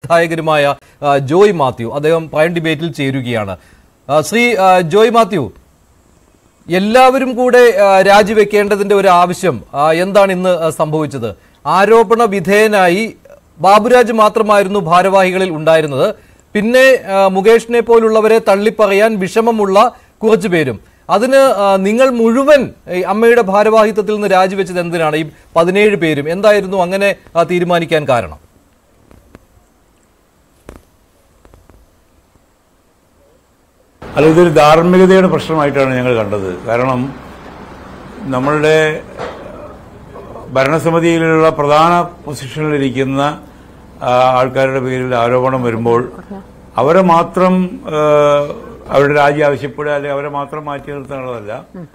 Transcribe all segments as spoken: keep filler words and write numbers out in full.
സംവിധായകരുമായ ജോയ് മാത്യു. അദ്ദേഹം പ്രൈം ഡിബേറ്റിൽ ചേരുകയാണ്. ശ്രീ ജോയ് മാത്യു, എല്ലാവരും കൂടെ രാജിവെക്കേണ്ടതിന്റെ ഒരു ആവശ്യം എന്താണ് ഇന്ന് സംഭവിച്ചത്? ആരോപണ വിധേയനായി ബാബുരാജ് മാത്രമായിരുന്നു ഭാരവാഹികളിൽ ഉണ്ടായിരുന്നത്. പിന്നെ മുകേഷിനെ പോലുള്ളവരെ തള്ളിപ്പറയാൻ വിഷമമുള്ള കുറച്ചു പേരും. അതിന് നിങ്ങൾ മുഴുവൻ അമ്മയുടെ ഭാരവാഹിത്വത്തിൽ നിന്ന് രാജിവെച്ചത് എന്തിനാണ്? ഈ പതിനേഴ് പേരും എന്തായിരുന്നു അങ്ങനെ തീരുമാനിക്കാൻ കാരണം? അല്ല, ഇതൊരു ധാർമ്മികതയുടെ പ്രശ്നമായിട്ടാണ് ഞങ്ങൾ കണ്ടത്. കാരണം നമ്മളുടെ ഭരണസമിതിയിലുള്ള പ്രധാന പൊസിഷനിലിരിക്കുന്ന ആൾക്കാരുടെ പേരിൽ ആരോപണം വരുമ്പോൾ അവരെ മാത്രം അവരുടെ രാജി ആവശ്യപ്പെടുക അല്ലെങ്കിൽ അവരെ മാത്രം മാറ്റി നിർത്താനുള്ളതല്ല.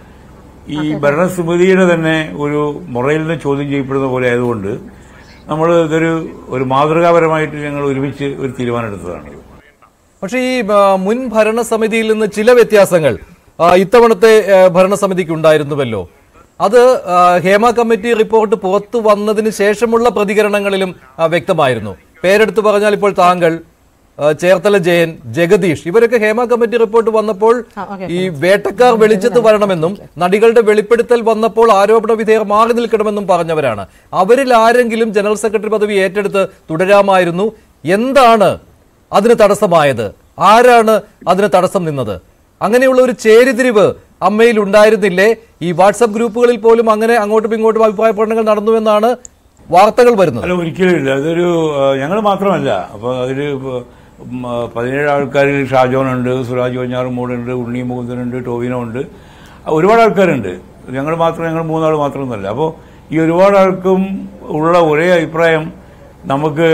ഈ ഭരണസമിതിയുടെ തന്നെ ഒരു മൊറലിനെ ചോദ്യം ചെയ്യപ്പെടുന്ന പോലെ ആയതുകൊണ്ട് നമ്മൾ ഇതൊരു ഒരു മാതൃകാപരമായിട്ട് ഞങ്ങൾ ഒരുമിച്ച് ഒരു തീരുമാനമെടുത്തതാണ്. പക്ഷേ ഈ മുൻ ഭരണസമിതിയിൽ നിന്ന് ചില വ്യത്യാസങ്ങൾ ഇത്തവണത്തെ ഭരണസമിതിക്ക് ഉണ്ടായിരുന്നുവല്ലോ. അത് ഹേമ കമ്മിറ്റി റിപ്പോർട്ട് പുറത്തു വന്നതിന് ശേഷമുള്ള പ്രതികരണങ്ങളിലും വ്യക്തമായിരുന്നു. പേരെടുത്ത് പറഞ്ഞാൽ ഇപ്പോൾ താങ്കൾ, ചേർത്തല ജയൻ, ജഗദീഷ്, ഇവരൊക്കെ ഹേമ കമ്മിറ്റി റിപ്പോർട്ട് വന്നപ്പോൾ ഈ വേട്ടക്കാർ വെളിച്ചത്ത് വരണമെന്നും നടികളുടെ വെളിപ്പെടുത്തൽ വന്നപ്പോൾ ആരോപണ വിധേയർ മാറി നിൽക്കണമെന്നും പറഞ്ഞവരാണ്. അവരിൽ ആരെങ്കിലും ജനറൽ സെക്രട്ടറി പദവി ഏറ്റെടുത്ത് തുടരാമായിരുന്നു. എന്താണ് അതിന് തടസ്സമായത്? ആരാണ് അതിന് തടസ്സം നിന്നത്? അങ്ങനെയുള്ള ഒരു ചേരിതിരിവ് അമ്മയിൽ ഉണ്ടായിരുന്നില്ലേ? ഈ വാട്സപ്പ് ഗ്രൂപ്പുകളിൽ പോലും അങ്ങനെ അങ്ങോട്ടും ഇങ്ങോട്ടും അഭിപ്രായ പ്രകടനങ്ങൾ നടന്നുവെന്നാണ് വാർത്തകൾ വരുന്നത്. അല്ല, ഒരിക്കലും ഇല്ല. അതൊരു ഞങ്ങൾ മാത്രമല്ല. അപ്പോൾ അതില് പതിനേഴ് ആൾക്കാരിൽ ഷാജോനുണ്ട്, സുരാജ് വഞ്ഞാറുമൂടുണ്ട്, ഉണ്ണി മുകുന്ദനുണ്ട്, ടോവിനോ ഉണ്ട്, ഒരുപാട് ആൾക്കാരുണ്ട്. ഞങ്ങൾ മാത്രം ഞങ്ങൾ മൂന്നാൾ മാത്രമൊന്നുമല്ല. അപ്പോൾ ഈ ഒരുപാട് ആൾക്കും ഉള്ള ഒരേ അഭിപ്രായം നമുക്ക്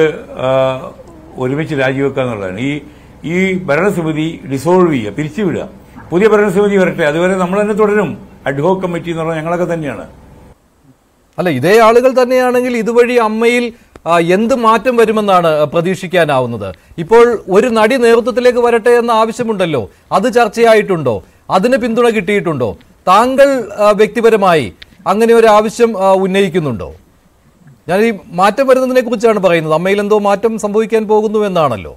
ഒരുമിച്ച് രാജിവെക്കുക എന്നുള്ളതാണ്. ഈ ഈ ഭരണസമിതി ഡിസോൾവ് ചെയ്യുക, പിരിച്ചുവിടുക, പുതിയ ഭരണസമിതി വരട്ടെ, അതുവരെ നമ്മൾ തന്നെ തുടരും. അഡ്ഹോക് കമ്മിറ്റി എന്ന് പറഞ്ഞാൽ ഞങ്ങളൊക്കെ തന്നെയാണ്. അല്ല, ഇതേ ആളുകൾ തന്നെയാണെങ്കിൽ ഇതുവഴി അമ്മയിൽ എന്ത് മാറ്റം വരുമെന്നാണ് പ്രതീക്ഷിക്കാനാവുന്നത്? ഇപ്പോൾ ഒരു നടി നേതൃത്വത്തിലേക്ക് വരട്ടെ എന്ന ആവശ്യമുണ്ടല്ലോ, അത് ചർച്ചയായിട്ടുണ്ടോ? അതിന് പിന്തുണ കിട്ടിയിട്ടുണ്ടോ? താങ്കൾ വ്യക്തിപരമായി അങ്ങനെ ഒരു ആവശ്യം ഉന്നയിക്കുന്നുണ്ടോ? ഞാൻ ഈ മാറ്റം വരുന്നതിനെ കുറിച്ചാണ് പറയുന്നത്. അമ്മയിൽ എന്തോ മാറ്റം സംഭവിക്കാൻ പോകുന്നു എന്നാണല്ലോ.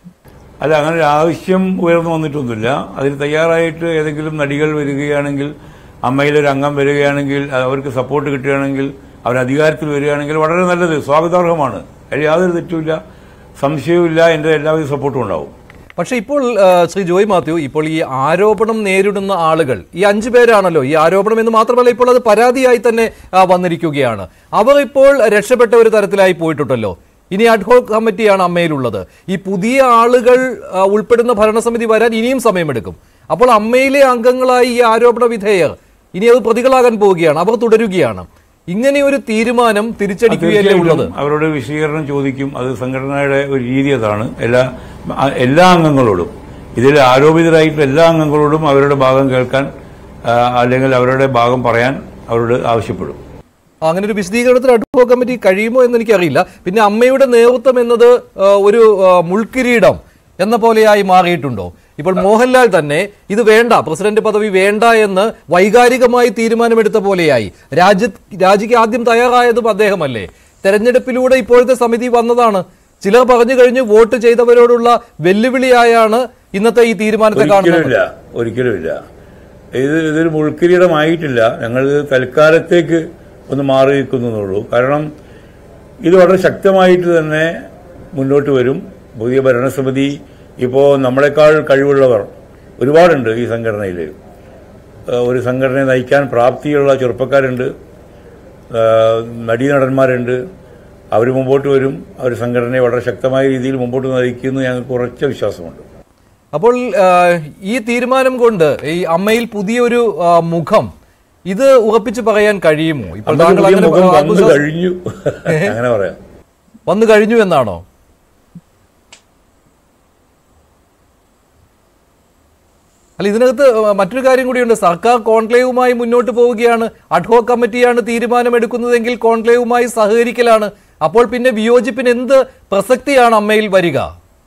അല്ല, അങ്ങനെ ഒരു ആവശ്യം ഉയർന്നു വന്നിട്ടൊന്നുമില്ല. അതിന് തയ്യാറായിട്ട് ഏതെങ്കിലും നടികൾ വരികയാണെങ്കിൽ, അമ്മയിലൊരു അംഗം വരികയാണെങ്കിൽ, അവർക്ക് സപ്പോർട്ട് കിട്ടുകയാണെങ്കിൽ, അവർ അധികാരത്തിൽ വരികയാണെങ്കിൽ വളരെ നല്ലത്, സ്വാഗതാർഹമാണ്. അതിൽ യാതൊരു തെറ്റുമില്ല, സംശയവുമില്ല. എൻ്റെ എല്ലാവിധ സപ്പോർട്ടും ഉണ്ടാവും. പക്ഷെ ഇപ്പോൾ ശ്രീ ജോയ് മാത്യു, ഇപ്പോൾ ഈ ആരോപണം നേരിടുന്ന ആളുകൾ ഈ അഞ്ചു പേരാണല്ലോ. ഈ ആരോപണം എന്ന് മാത്രമല്ല, ഇപ്പോൾ അത് പരാതിയായി തന്നെ വന്നിരിക്കുകയാണ്. അവർ ഇപ്പോൾ രക്ഷപ്പെട്ട ഒരു തരത്തിലായി പോയിട്ടുണ്ടല്ലോ. ഇനി അഡ്ഹോക് കമ്മിറ്റിയാണ് അമ്മയിലുള്ളത്. ഈ പുതിയ ആളുകൾ ഉൾപ്പെടുന്ന ഭരണസമിതി വരാൻ ഇനിയും സമയമെടുക്കും. അപ്പോൾ അമ്മയിലെ അംഗങ്ങളായി ഈ ആരോപണ വിധേയർ ഇനി അത് പ്രതികളാകാൻ പോവുകയാണ്. അവർ തുടരുകയാണ്. ഇങ്ങനെ ഒരു തീരുമാനം തിരിച്ചടിക്കുകയല്ലേ ഉള്ളത്? അവരോട് വിശദീകരണം ചോദിക്കും. അത് സംഘടനയുടെ ഒരു രീതി അതാണ്. എല്ലാ എല്ലാ അംഗങ്ങളോടും, ഇതിൽ ആരോപിതരായിട്ടുള്ള എല്ലാ അംഗങ്ങളോടും അവരുടെ ഭാഗം കേൾക്കാൻ അല്ലെങ്കിൽ അവരുടെ ഭാഗം പറയാൻ അവരോട് ആവശ്യപ്പെടും. അങ്ങനെ ഒരു വിശദീകരണത്തിന് അഡ്ഹോക് കമ്മിറ്റി കഴിയുമോ എന്ന് എനിക്കറിയില്ല. പിന്നെ അമ്മയുടെ നേതൃത്വം എന്നത് ഒരു മുൾക്കിരീടം എന്ന പോലെയായി മാറിയിട്ടുണ്ടോ? ഇപ്പോൾ മോഹൻലാൽ തന്നെ ഇത് വേണ്ട, പ്രസിഡന്റ് പദവി വേണ്ട എന്ന് വൈകാരികമായി തീരുമാനമെടുത്ത പോലെയായി. രാജ്യ രാജിക്ക് ആദ്യം തയ്യാറായതും അദ്ദേഹമല്ലേ? തെരഞ്ഞെടുപ്പിലൂടെ ഇപ്പോഴത്തെ സമിതി വന്നതാണ്. ചിലർ പറഞ്ഞു കഴിഞ്ഞു വോട്ട് ചെയ്തവരോടുള്ള വെല്ലുവിളിയായാണ് ഇന്നത്തെ ഈ തീരുമാനത്തെ കാണുന്നത്. ഒരിക്കലുമില്ല. ഇത് ഇതൊരു മുൾക്കിരീടമായിട്ടില്ല. ഞങ്ങൾ തൽക്കാലത്തേക്ക് ഒന്ന് മാറി നിൽക്കുന്നുള്ളൂ. കാരണം ഇത് വളരെ ശക്തമായിട്ട് തന്നെ മുന്നോട്ട് വരും. പുതിയ ഭരണസമിതി ഇപ്പോൾ നമ്മളെക്കാൾ കഴിവുള്ളവർ ഒരുപാടുണ്ട് ഈ സംഘടനയിൽ. ഒരു സംഘടനയെ നയിക്കാൻ പ്രാപ്തിയുള്ള ചെറുപ്പക്കാരുണ്ട്, നടീനടന്മാരുണ്ട്. അവർ മുമ്പോട്ട് വരും. അവർ സംഘടനയെ വളരെ ശക്തമായ രീതിയിൽ മുമ്പോട്ട് നയിക്കുന്നു. ഞങ്ങൾക്ക് ഉറച്ച വിശ്വാസമുണ്ട്. അപ്പോൾ ഈ തീരുമാനം കൊണ്ട് ഈ അമ്മയിൽ പുതിയൊരു മുഖം ഇത് ഉറപ്പിച്ച് പറയാൻ കഴിയുമോ? ഇപ്പോൾ താങ്കൾ കഴിഞ്ഞു അങ്ങനെ പറയാം, വന്നു കഴിഞ്ഞു എന്നാണോ? അല്ല, ഇതിനകത്ത് മറ്റൊരു കാര്യം കൂടിയുണ്ട്. സർക്കാർ കോൺക്ലേവുമായി മുന്നോട്ട് പോവുകയാണ്. അഡ്ഹോക് കമ്മിറ്റിയാണ് തീരുമാനമെടുക്കുന്നതെങ്കിൽ കോൺക്ലേവുമായി സഹകരിക്കലാണ്. അപ്പോൾ പിന്നെ വിയോജിപ്പിന് എന്ത് പ്രസക്തിയാണ് അമ്മയിൽ വരിക?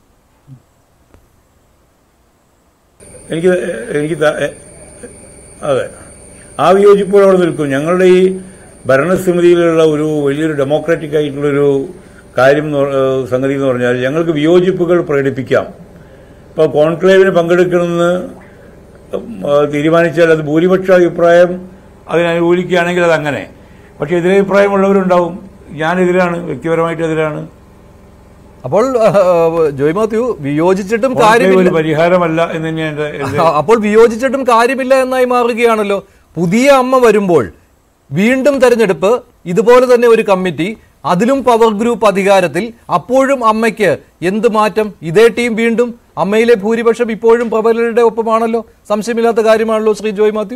എനിക്ക് എനിക്ക് അതെ, ആ വിയോജിപ്പോടെ അവിടെ നിൽക്കും. ഞങ്ങളുടെ ഈ ഭരണസമിതിയിലുള്ള ഒരു വലിയൊരു ഡെമോക്രാറ്റിക് ആയിട്ടുള്ളൊരു കാര്യം സംഗതി എന്ന് പറഞ്ഞാൽ ഞങ്ങൾക്ക് വിയോജിപ്പുകൾ പ്രകടിപ്പിക്കാം. ഇപ്പോൾ കോൺക്ലേവിന് പങ്കെടുക്കണമെന്ന് തീരുമാനിച്ചാൽ അത് ഭൂരിപക്ഷ അഭിപ്രായം അതിനനുകൂലിക്കുകയാണെങ്കിൽ അത് അങ്ങനെ. പക്ഷെ എതിരഭിപ്രായമുള്ളവരുണ്ടാവും. ഞാനെതിരാണ്, വ്യക്തിപരമായിട്ട് എതിരാണ്. അപ്പോൾ ജോയ് മാത്യു വിയോജിച്ചിട്ടും കാര്യമില്ല, പരിഹാരമല്ല എന്ന് തന്നെയാണ്. അപ്പോൾ വിയോജിച്ചിട്ടും കാര്യമില്ല എന്നായി മാറുകയാണല്ലോ. പുതിയ അമ്മ വരുമ്പോൾ വീണ്ടും തെരഞ്ഞെടുപ്പ്, ഇതുപോലെ തന്നെ ഒരു കമ്മിറ്റി, അതിലും പവർ ഗ്രൂപ്പ് അധികാരത്തിൽ, അപ്പോഴും അമ്മയ്ക്ക് എന്ത് മാറ്റം? ഇതേ ടീം വീണ്ടും, അമ്മയിലെ ഭൂരിപക്ഷം ഇപ്പോഴും പ്രബലരുടെ ഒപ്പമാണല്ലോ. സംശയമില്ലാത്ത കാര്യമാണല്ലോ ശ്രീ ജോയ് മാത്യു.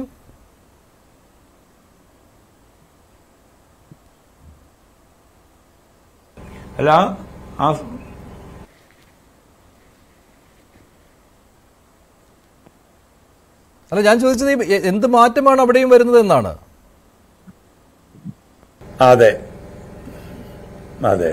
അല്ല, അല്ല ഞാൻ ചോദിച്ചത് എന്ത് മാറ്റമാണ് അവിടെയും വരുന്നത് എന്നാണ്. അതെ അതെ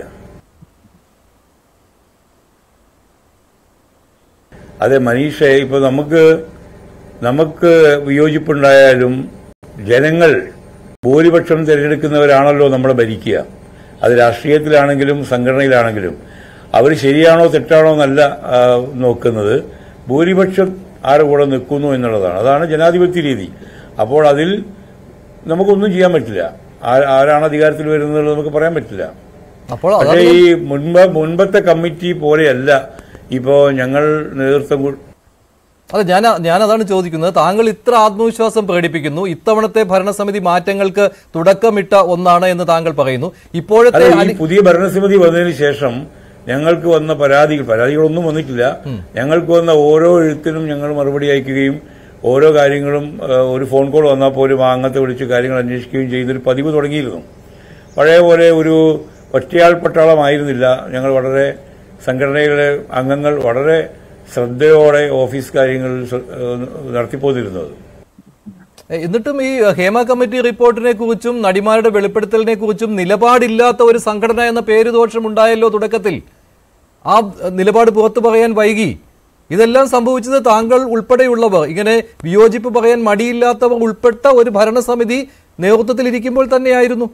അതെ മനീഷേ, ഇപ്പൊ നമുക്ക് നമുക്ക് വിയോജിപ്പുണ്ടായാലും ജനങ്ങൾ ഭൂരിപക്ഷം തിരഞ്ഞെടുക്കുന്നവരാണല്ലോ നമ്മളെ ഭരിക്കുക. അത് രാഷ്ട്രീയത്തിലാണെങ്കിലും സംഘടനയിലാണെങ്കിലും അവർ ശരിയാണോ തെറ്റാണോ എന്നല്ല നോക്കുന്നത്, ഭൂരിപക്ഷം ആരുടെ കൂടെ നിൽക്കുന്നു എന്നുള്ളതാണ്. അതാണ് ജനാധിപത്യ രീതി. അപ്പോൾ അതിൽ നമുക്കൊന്നും ചെയ്യാൻ പറ്റില്ല. ആരാണ് അധികാരത്തിൽ വരുന്നത് നമുക്ക് പറയാൻ പറ്റില്ല. പക്ഷേ ഈ മുൻപ് മുൻപത്തെ കമ്മിറ്റി പോലെയല്ല ഇപ്പോ ഞങ്ങൾ നേതൃത്വം. അതെ, ഞാൻ ഞാൻ അതാണ് ചോദിക്കുന്നത്. താങ്കൾ ഇത്ര ആത്മവിശ്വാസം പ്രകടിപ്പിക്കുന്നു, ഇത്തവണത്തെ ഭരണസമിതി മാറ്റങ്ങൾക്ക് തുടക്കമിട്ട ഒന്നാണ് എന്ന് താങ്കൾ പറയുന്നു. ഇപ്പോഴത്തെ പുതിയ ഭരണസമിതി വന്നതിന് ശേഷം ഞങ്ങൾക്ക് വന്ന പരാതികൾ പരാതികളൊന്നും വന്നിട്ടില്ല. ഞങ്ങൾക്ക് വന്ന ഓരോ എഴുത്തിനും ഞങ്ങൾ മറുപടി അയക്കുകയും ഓരോ കാര്യങ്ങളും ഒരു ഫോൺ കോൾ വന്നാൽ പോലും അങ്ങനത്തെ വിളിച്ച് കാര്യങ്ങൾ അന്വേഷിക്കുകയും ചെയ്യുന്നൊരു പതിവ് തുടങ്ങിയിരുന്നു. പഴയ പോലെ ഒരു ഒറ്റയാൾ പട്ടാളമായിരുന്നില്ല. ഞങ്ങൾ വളരെ സംഘടനയിലെ അംഗങ്ങൾ വളരെ ശ്രദ്ധയോടെ ഓഫീസ് കാര്യങ്ങൾ നടത്തിപ്പോന്നിരുന്നത്. എന്നിട്ടും ഈ ഹേമ കമ്മിറ്റി റിപ്പോർട്ടിനെ കുറിച്ചും നടിമാരുടെ വെളിപ്പെടുത്തലിനെ കുറിച്ചും നിലപാടില്ലാത്ത ഒരു സംഘടന എന്ന പേരുദോഷം ഉണ്ടായല്ലോ തുടക്കത്തിൽ. ആ നിലപാട് പുറത്തു പറയാൻ വൈകി. ഇതെല്ലാം സംഭവിച്ചത് താങ്കൾ ഉൾപ്പെടെയുള്ളവർ, ഇങ്ങനെ വിയോജിപ്പ് പറയാൻ മടിയില്ലാത്തവർ ഉൾപ്പെട്ട ഒരു ഭരണസമിതി നേതൃത്വത്തിലിരിക്കുമ്പോൾ തന്നെയായിരുന്നു.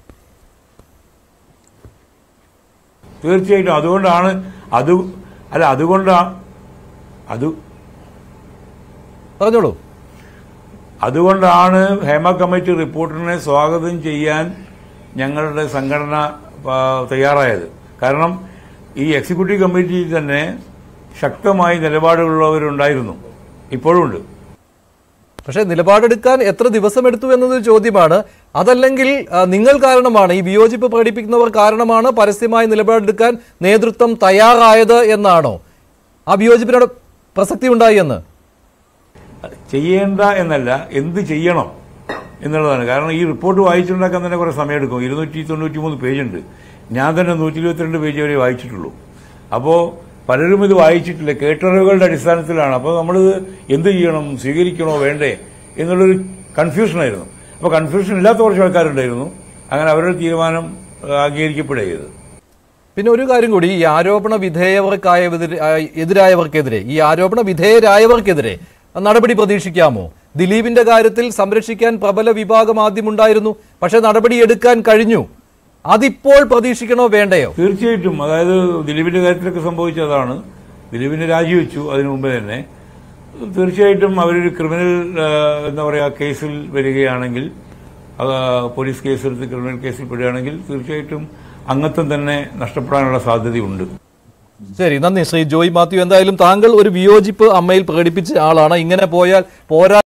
തീർച്ചയായിട്ടും അതുകൊണ്ടാണ് അത് അല്ല അതുകൊണ്ടാണ് അത് പറഞ്ഞോളൂ അതുകൊണ്ടാണ് ഹേമ കമ്മിറ്റി റിപ്പോർട്ടിനെ സ്വാഗതം ചെയ്യാൻ ഞങ്ങളുടെ സംഘടന തയ്യാറായത്. കാരണം ഈ എക്സിക്യൂട്ടീവ് കമ്മിറ്റിയിൽ തന്നെ ശക്തമായി നിലപാടുകളുള്ളവരുണ്ടായിരുന്നു, ഇപ്പോഴും ഉണ്ട്. പക്ഷേ നിലപാടെടുക്കാൻ എത്ര ദിവസം എടുത്തു എന്നതൊരു ചോദ്യമാണ്. അതല്ലെങ്കിൽ നിങ്ങൾ കാരണമാണ്, ഈ വിയോജിപ്പ് പ്രകടിപ്പിക്കുന്നവർ കാരണമാണ് പരസ്യമായി നിലപാടെടുക്കാൻ നേതൃത്വം തയ്യാറായത് എന്നാണോ? ആ വിയോജിപ്പിനോട് പ്രസക്തി ഉണ്ടായി എന്ന് ചെയ്യേണ്ട എന്നല്ല, എന്ത് ചെയ്യണം എന്നുള്ളതാണ്. കാരണം ഈ റിപ്പോർട്ട് വായിച്ചുണ്ടാക്കാൻ തന്നെ കുറെ സമയമെടുക്കും. ഇരുന്നൂറ്റി തൊണ്ണൂറ്റി മൂന്ന് പേജുണ്ട്. ഞാൻ തന്നെ നൂറ്റി ഇരുപത്തിരണ്ട് പേജ് വരെ വായിച്ചിട്ടുള്ളൂ. അപ്പോൾ പലരും ഇത് വായിച്ചിട്ടില്ല, കേട്ടറിവുകളുടെ അടിസ്ഥാനത്തിലാണ്. അപ്പോൾ നമ്മളിത് എന്ത് ചെയ്യണം, സ്വീകരിക്കണോ വേണ്ടേ എന്നുള്ളൊരു കൺഫ്യൂഷനായിരുന്നു. അപ്പോൾ കൺഫ്യൂഷൻ ഇല്ലാത്ത കുറച്ച് ആൾക്കാരുണ്ടായിരുന്നു. അങ്ങനെ അവരുടെ തീരുമാനം അംഗീകരിക്കപ്പെടുകയത്. പിന്നെ ഒരു കാര്യം കൂടി, ഈ ആരോപണ വിധേയവർക്കായ എതിരായവർക്കെതിരെ ഈ ആരോപണ വിധേയരായവർക്കെതിരെ നടപടി പ്രതീക്ഷിക്കാമോ? ദിലീപിന്റെ കാര്യത്തിൽ സംരക്ഷിക്കാൻ പ്രബല വിഭാഗം ആദ്യമുണ്ടായിരുന്നു, പക്ഷെ നടപടി എടുക്കാൻ കഴിഞ്ഞു. അതിപ്പോൾ പ്രതീക്ഷിക്കണോ വേണ്ടയോ? തീർച്ചയായിട്ടും. അതായത് ദിലീപിന്റെ കാര്യത്തിലൊക്കെ സംഭവിച്ചതാണ്. ദിലീപിനെ രാജിവെച്ചു അതിനു മുമ്പ് തന്നെ. തീർച്ചയായിട്ടും അവരൊരു ക്രിമിനൽ എന്താ പറയുക കേസിൽ വരികയാണെങ്കിൽ, പോലീസ് കേസെടുത്ത് ക്രിമിനൽ കേസിൽ പെടുകയാണെങ്കിൽ തീർച്ചയായിട്ടും അംഗത്വം തന്നെ നഷ്ടപ്പെടാനുള്ള സാധ്യതയുണ്ട്. ശരി, നന്ദി ശ്രീ ജോയ് മാത്യു. എന്തായാലും താങ്കൾ ഒരു വിയോജിപ്പ് അമ്മയിൽ പ്രകടിപ്പിച്ച ആളാണ്. ഇങ്ങനെ പോയാൽ പോരാ